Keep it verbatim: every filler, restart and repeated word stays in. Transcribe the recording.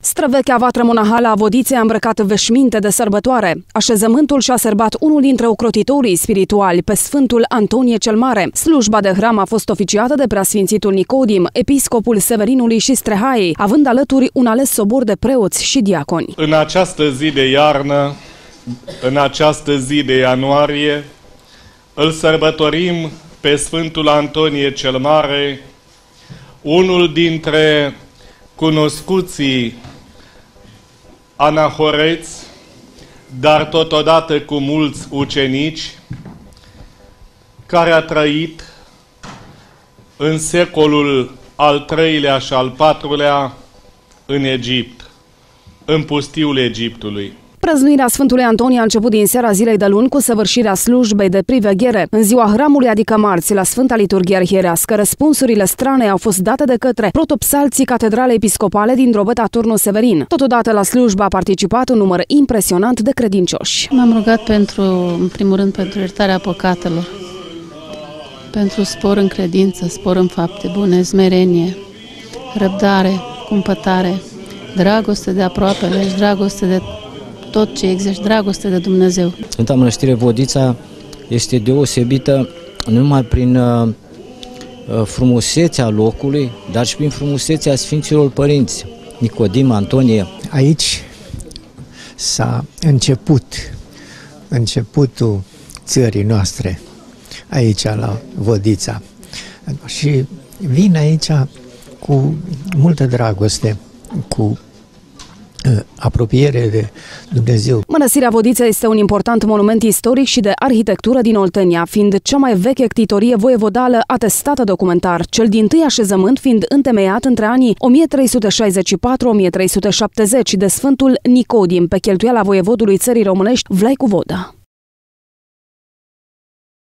Străvechea vatră monahală a Vodiței a îmbrăcat veșminte de sărbătoare. Așezământul și-a sărbat unul dintre ocrotitorii spirituali pe Sfântul Antonie cel Mare. Slujba de hram a fost oficiată de preasfințitul Nicodim, episcopul Severinului și Strehaiei, având alături un ales sobor de preoți și diaconi. În această zi de iarnă, în această zi de ianuarie, îl sărbătorim pe Sfântul Antonie cel Mare, unul dintre cunoscuții anahoreți, dar totodată cu mulți ucenici, care a trăit în secolul al treilea și al patrulea în Egipt, în pustiul Egiptului. Prăznuirea Sfântului Antonie a început din seara zilei de luni cu săvârșirea slujbei de priveghere. În ziua hramului, adică marți, la Sfânta Liturghie Arhierească, răspunsurile strane au fost date de către protopsalții Catedralei Episcopale din Drobeta Turnul Severin. Totodată la slujbă a participat un număr impresionant de credincioși. M-am rugat pentru, în primul rând, pentru iertarea păcatelor, pentru spor în credință, spor în fapte bune, smerenie, răbdare, cumpătare, dragoste de aproapele și dragoste de tot ce există, dragoste de Dumnezeu. Sfânta Mănăstire Vodița este deosebită nu numai prin uh, frumusețea locului, dar și prin frumusețea Sfinților Părinți, Nicodim, Antonie. Aici s-a început, începutul țării noastre, aici la Vodița. Și vin aici cu multă dragoste, cu apropiere de Dumnezeu. Mănăstirea Vodița este un important monument istoric și de arhitectură din Oltenia, fiind cea mai veche ctitorie voievodală atestată documentar, cel dintâi așezământ fiind întemeiat între anii o mie trei sute șaizeci și patru - o mie trei sute șaptezeci de Sfântul Nicodim, pe cheltuiala voievodului țării românești Vlaicu Vodă.